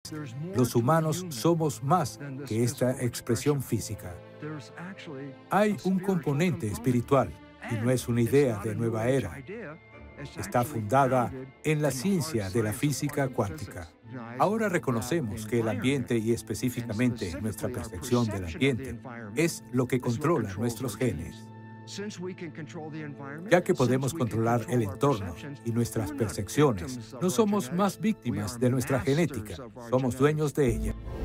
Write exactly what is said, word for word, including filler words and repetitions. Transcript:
Los humanos somos más que esta expresión física. Hay un componente espiritual y no es una idea de nueva era. Está fundada en la ciencia de la física cuántica. Ahora reconocemos que el ambiente, y específicamente nuestra percepción del ambiente, es lo que controla nuestros genes. Ya que podemos controlar el entorno y nuestras percepciones, no somos más víctimas de nuestra genética, somos dueños de ella.